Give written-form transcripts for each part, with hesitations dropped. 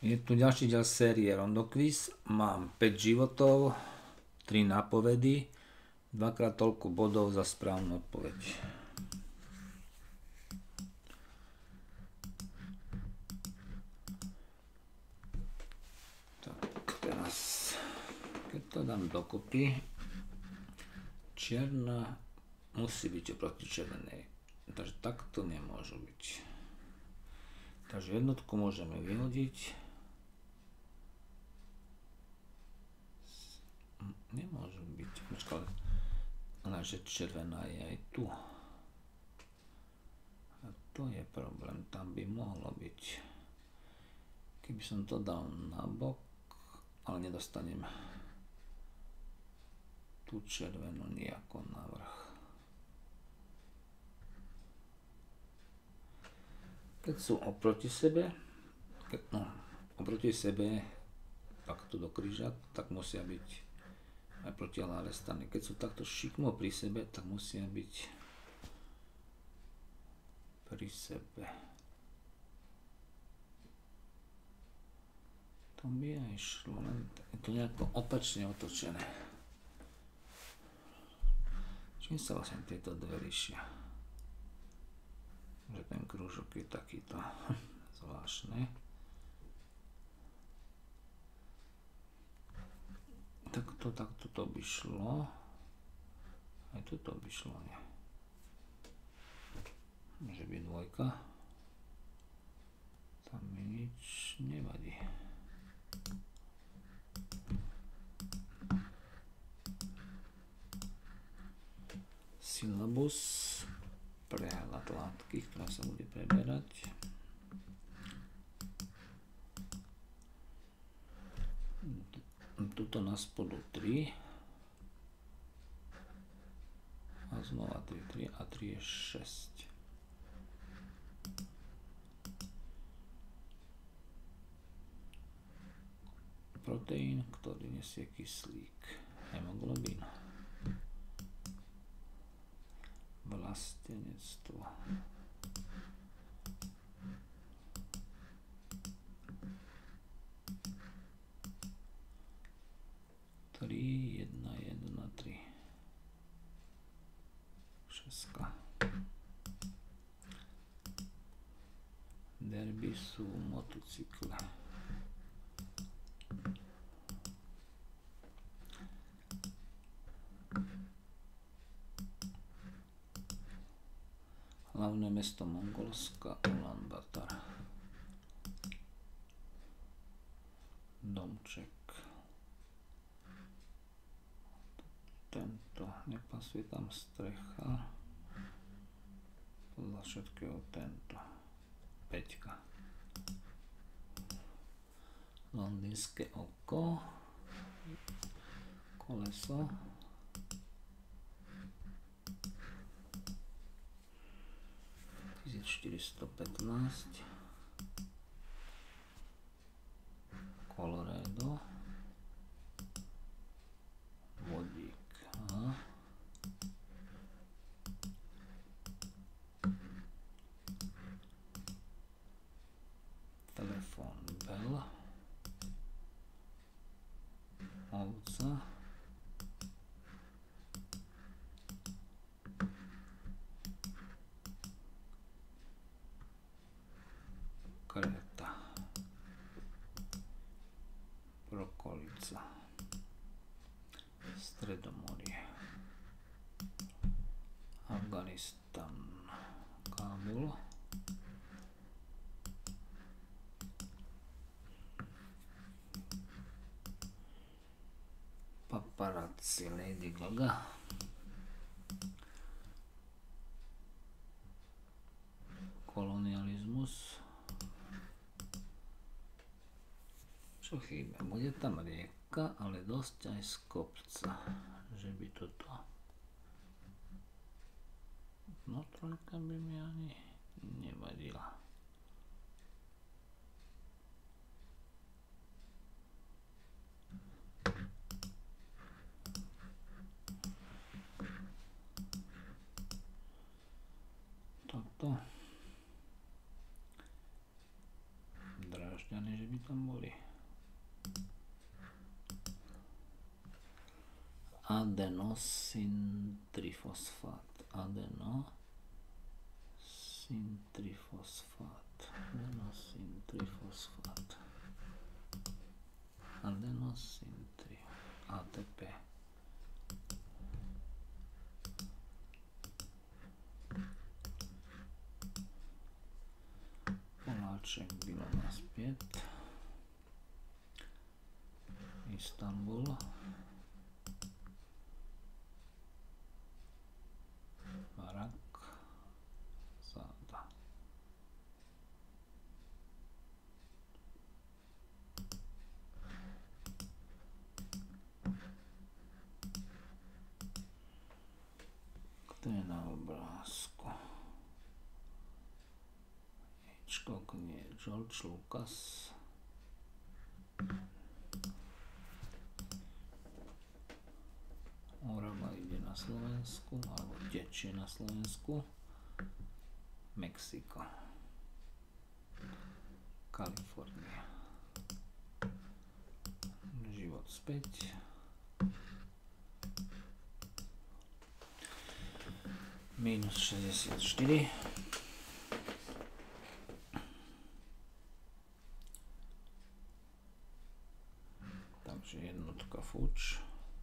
Je tu ďalší diel série Rondo Quiz. Mám 5 životov, 3 nápovedy, dvakrát toľko bodov za správnu odpoveď. Tak teraz, keď to dám dokopy, čierna musí byť oproti červenej. Takže takto nemôžu byť. Takže jednotku môžeme vyhodiť. Nemôžu byť. Počkaj, ale že červená je aj tu. A to je problém. Tam by mohlo byť. Keby som to dal na bok, ale nedostanem tú červenú nejako na vrch. Keď sú oproti sebe, takto do kríža, tak musia byť aj protiľavé strany. Keď sú takto šikmo pri sebe, tak musia byť pri sebe. To by aj šlo, len je to nejako opačne otočené. Čím sa vlastne tieto dve líšia? Že ten krúžok je takýto zvláštny. Takto to by šlo. Aj toto by šlo, nie? Môže byť dvojka. Tam mi nič nevadí. Syllabus. Prehľad látky, ktorá sa bude preberať. Tuto na spodu 3 a znova 3 a 3 je 6. Proteín, ktorý nesie kyslík, hemoglobín. Vlastenectvo. Tri, jedna, 3. Šestka. Derby sú motocykle. Hlavné mesto Mongolska, Ulan Bator. Domček. Tento, nepasuje tam strecha. Podľa všetkého tento. 5. Londýnske oko. Koleso. $1415. Colorado. Vodík. Telefón Bell. Ovca. Kreta. Brokolica. Stredomorie. Afganistan. Kábul. Paparazzi Lady Gaga. Kolonializmus. Čo chýba? Bude tam rieka, ale dosť aj z kopca. Že by toto... No trojka by mi ani nevadila. Toto. žiadne, že by tam boli. Adenosintrifosfát. ATP. Poláček bylo naspět. Istanbul. Barak. Záda. Kto je na obrázku? Hitchcock nie, George Lucas. Orava ide na Slovensku, alebo tečie na Slovensku. Mexiko. Kalifornia. Život späť. Minus 64. Takže jednotka fuč.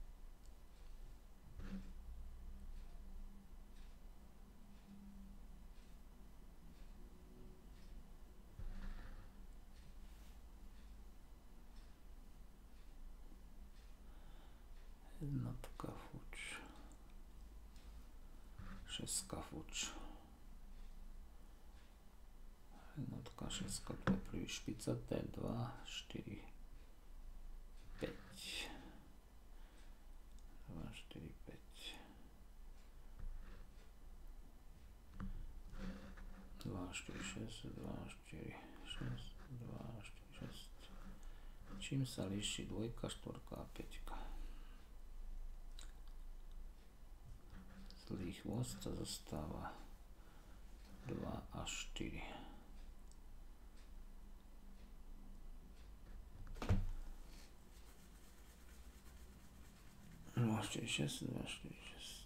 Jednotka fuč. Šestka fuč. Jednotka, šestka, to je prvý špicaté, 2, 4, 5. 2, 4, 5. 2, 4, 6, 2, 4, 6, 2, 4, 6. Čím sa líši dvojka, štvorka a päťka? Zlý chvost sa zostáva 2 a 4. 2, 4, 6, 2, 4, 6.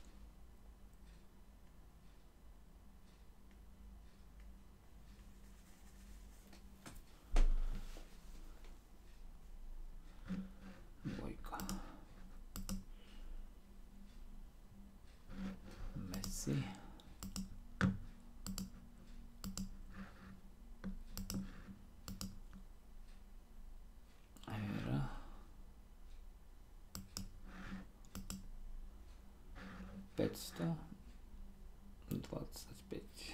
Dvojka. Messi. Hera. 525.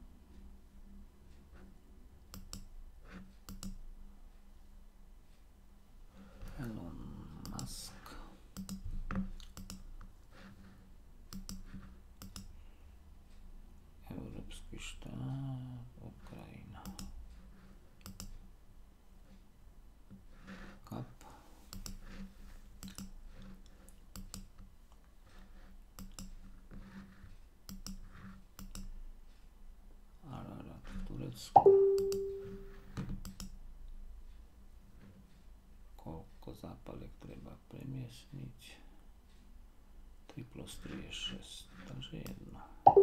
Elon Musk. Európsky štát, Ukrajina. Kap. Ararat v Turecku. Koľko zápaliek treba premiesniť? 3 plus 3 je 6, takže 1.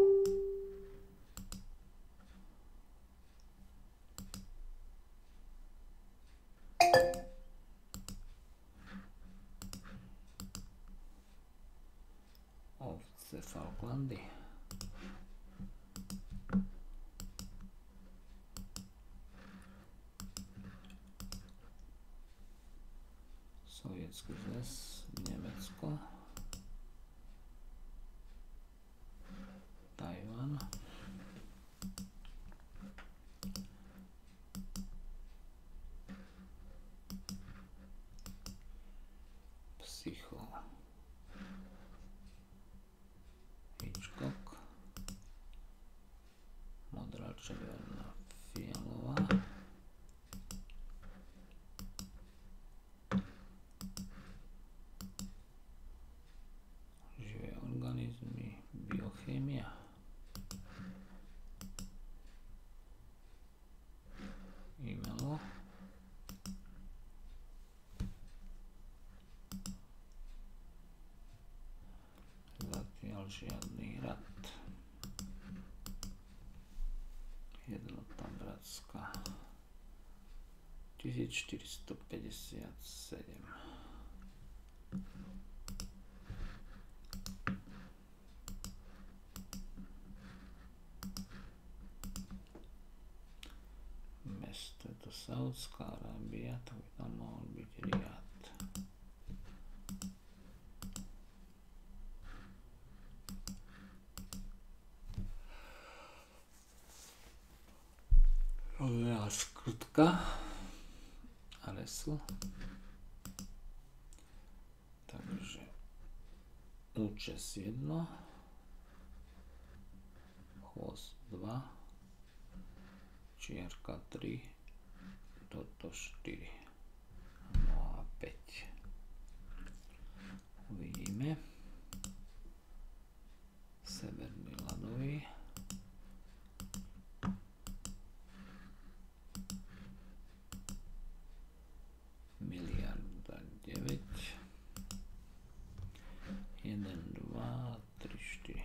Ovce Falklandy. Sovietský zväz, Nemecko. Tajvan. Psycho. Hitchcock. Modrá, červená, fialová. žiadny rad. Jednota Bratská 1457. Mesto je to Saudská Arábia, tak by tam mohol byť Riad. Skrutka a resl. Takže účes 1, chvost 2, čiarka 3, toto 4, no a 5. Uvidíme. Severný ľadový. Miliarda 9. 1, 2, 3, 4.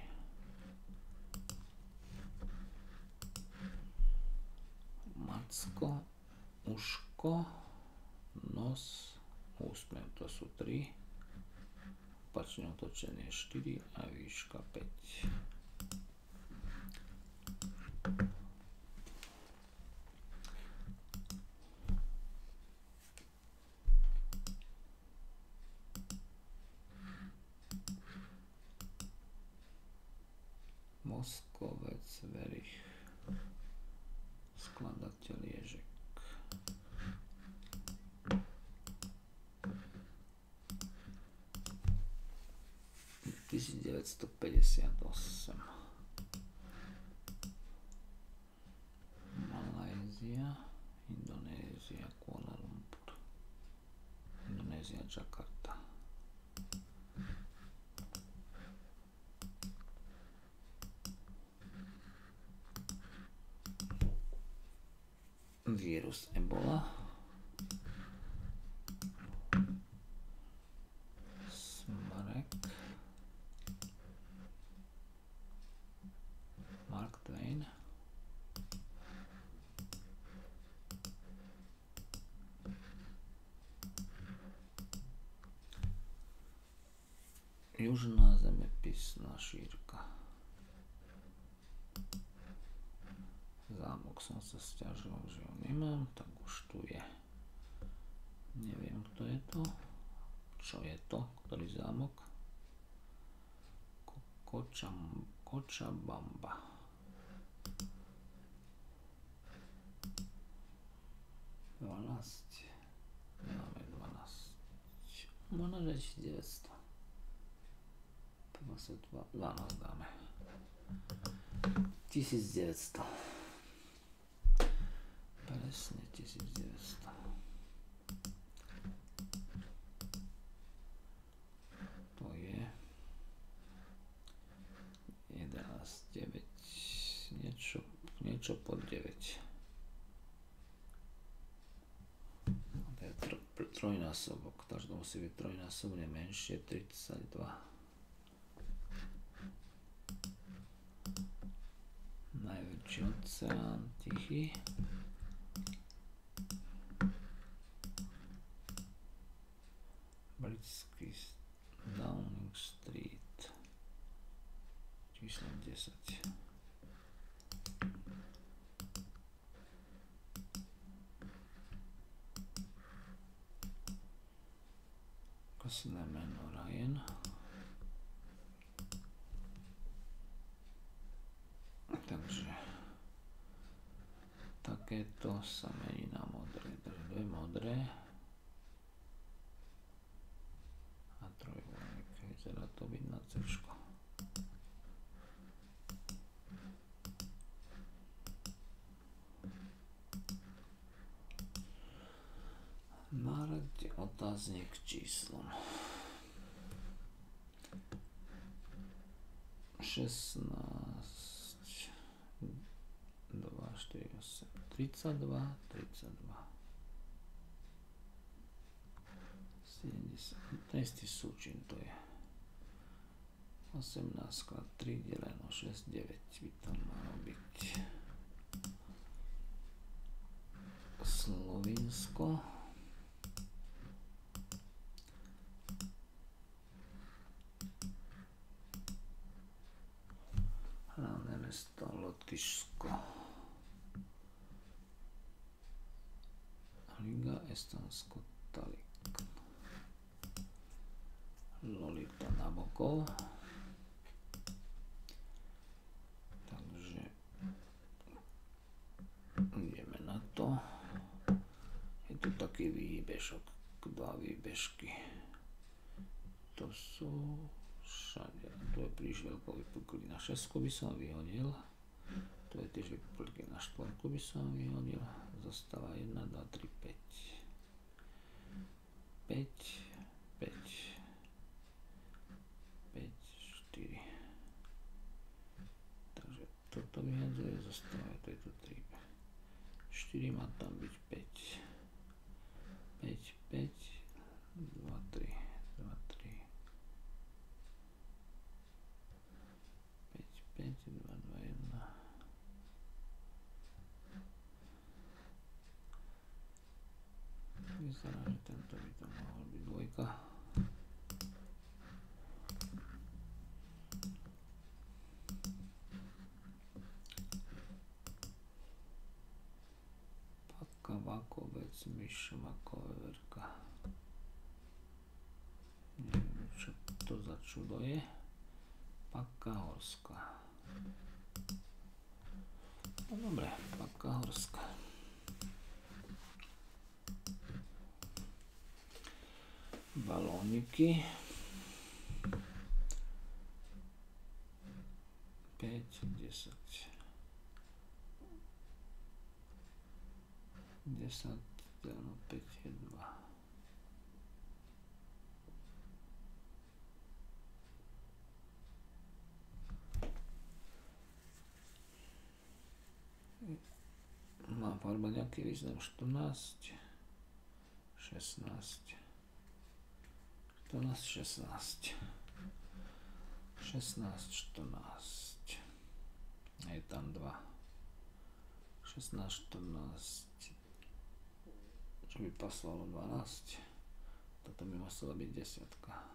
Macko, uško, nos, úsmev, to sú 3. Opačne otočenie 4 a výška 5. Moskovec, Verich, skladateľ Ježek. – 1958. Malajzia, Indonézia, Kuala Lumpur, Indonézia, Jakarta. Vírus Ebola. Smarek. Mark Twain. Južná zemepisná šírka. Zámok som sa sťažoval, že ho nemám, tak už tu je. Neviem, kto je to. Čo je to? Ktorý zámok? Cochabamba. Nemáme 12. Možno 1900. 12 dáme. 1900. Presne 1900. To je 11, 9, niečo pod 9. To je trojnásobok, takže to musí byť trojnásobne menšie, 32. Najväčší oceán, Tichý. Britský Downing Street. Číslo 10. Kosné meno Ryan. Takže takéto sa mení na modré. Takže dve modré a trojvoľník. Vyzerá to byť na C-čko. Náraďte otáznik číslom 16 2, 4, 8, 32, 32 70, ten istý súčin to je 18 krát 3 deleno 6, 9 by tam malo byť. Slovinsko. Hlavné mesto Lotyšsko. Riga, Estonsko, Tallinn. Lolita Nabokov. Takže ideme na to. Je tu taký výbežok, 2 výbežky. To sú všade. Tu je príliš veľkou vypuklý na 6 by som vyhodil. Tu je tiež vypuklý na 4 by som vyhodil. Zostáva 1, 2, 3, 5. 5, 5. 5, 4. Takže toto vyhadzuje, zostáva to je tu 3. 4 má tam byť 5. 5, 5, 2, 3, 2, 3. 5, 5, 2, 2, 1. Vyzerá, že tento by to mohol byť 2. Paka, Vakovec, Myš, Vakoverka. Neviem, čo to za čudo je. Paka Horská. No dobre, Paka Horská. Balóniky. 5, 10. 10, 5 je 2. Má farba nejaký význam 14, 16. 14, 16. 16, 14. Je tam 2. 16, 14. Čo by pasovalo 12? Toto by musela byť 10.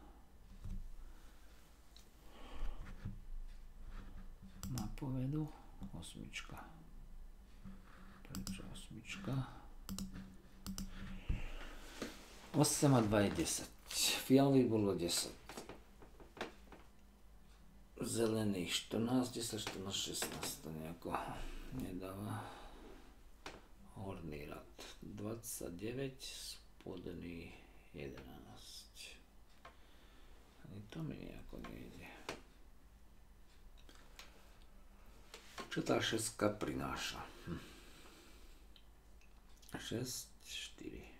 Napovedu 8. Prečo 8? 8 a 2 je 10. Fialový bolo 10. Zelený 14, 10, 14, 16. To nejako nedáva. Horný rad 29, spodný 11. Ani to mi nejako nejde. Čo tá 6 prináša? 6, 4.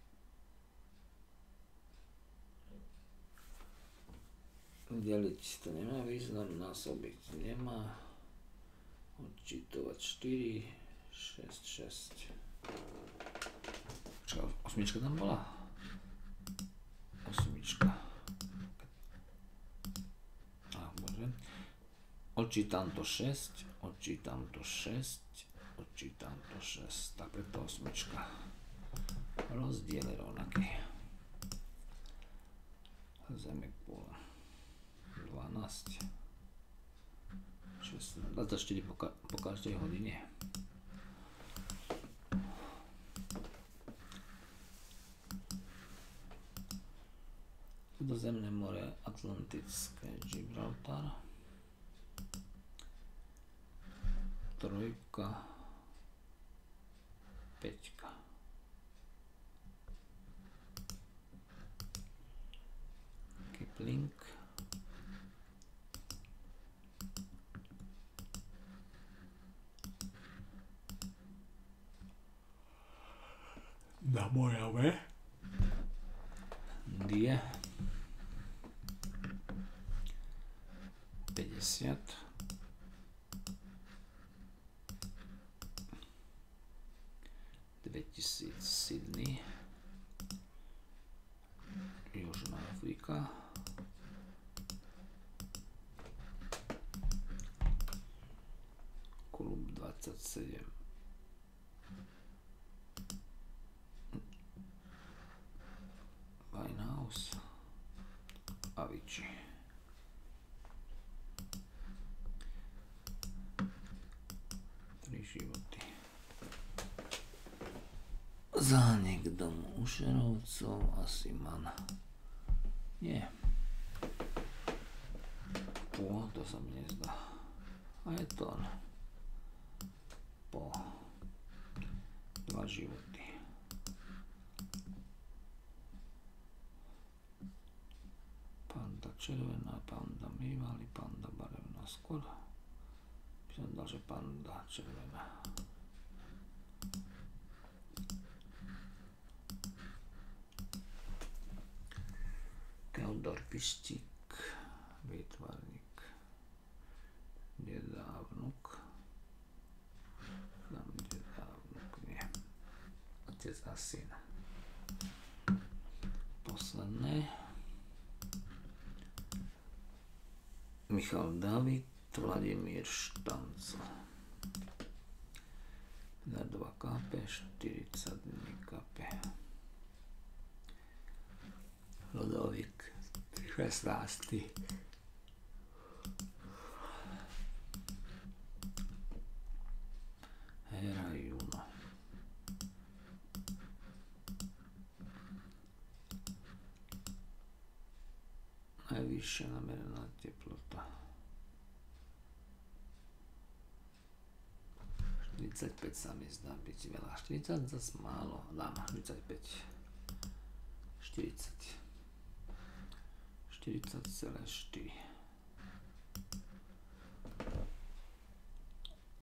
Deliť to nemá význam, násobiť nemá. Odčítovať 4, 6, 6. Čo, 8 tam bola? 8. Bože. Odčítam to 6, odčítam to 6, odčítam to 6. Tak preto 8. Rozdiel je rovnaký. Zemek pôl. 12. 16, 24 po každej hodine. Stredozemné more, Atlantické, Gibraltar. 3, 5. Kipling. Na Morave. Die. 50. Sydney. Južná Afrika. Zánik domu Ušerovcov, asi man. Nie. To sa mi nezdá. A je to on. Po 2 životy. Panda červená, panda mývali, panda barevná skôr. By som dal, že panda červená. Keldor Pištík, výtvarník, dedávnuk, tam dedávnuk, nie, otec a syn. Posledné, Michal David, Vladimír Štanco, 2 KP, 40 dní KP. Ludovik 16. Hera Juno. Najvyššia namerená teplota 45 sa mi zdá byť veľa. 40 zase málo. Dám 45. 40. 40,4.